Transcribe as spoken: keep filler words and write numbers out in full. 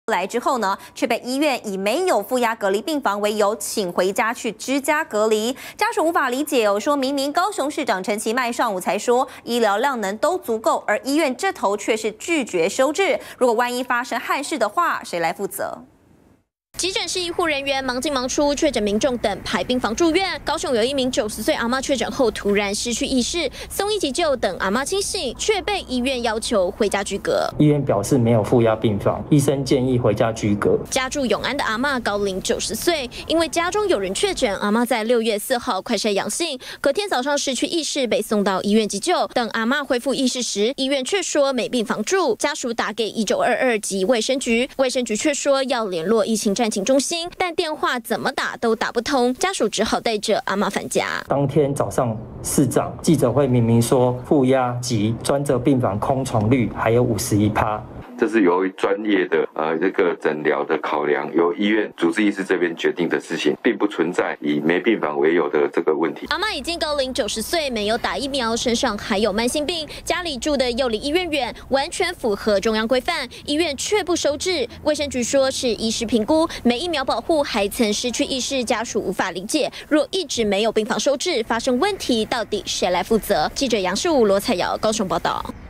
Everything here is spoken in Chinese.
来之后呢，却被医院以没有负压隔离病房为由，请回家去居家隔离。家属无法理解哦，说明明高雄市长陈其迈上午才说医疗量能都足够，而医院这头却是拒绝收治。如果万一发生憾事的话，谁来负责？ 急诊室医护人员忙进忙出，确诊民众等排病房住院。高雄有一名九十岁阿嬷确诊后突然失去意识，送医急救等阿嬷清醒，却被医院要求回家居隔。 医院表示没有负压病房，医生建议回家居隔。 家住永安的阿嬷高龄九十岁，因为家中有人确诊，阿嬷在六月四号快筛阳性，隔天早上失去意识，被送到医院急救。等阿嬷恢复意识时，医院却说没病房住，家属打给一九二二及卫生局，卫生局却说要联络疫情战情中心，但电话怎么打都打不通，家属只好带着阿嬷返家。 当天早上，市长记者会明明说负压及专责病房空床率还有五十一趴。 这是由于专业的呃这个诊疗的考量，由医院主治医师这边决定的事情，并不存在以没病房为由的这个问题。 阿嬷已经高龄九十岁，没有打疫苗，身上还有慢性病，家里住的又离医院远，完全符合中央规范，医院却不收治。卫生局说是医师评估，没疫苗保护，还曾失去意识，家属无法理解。若一直没有病房收治，发生问题，到底谁来负责？记者杨世武、罗彩瑶高雄报道。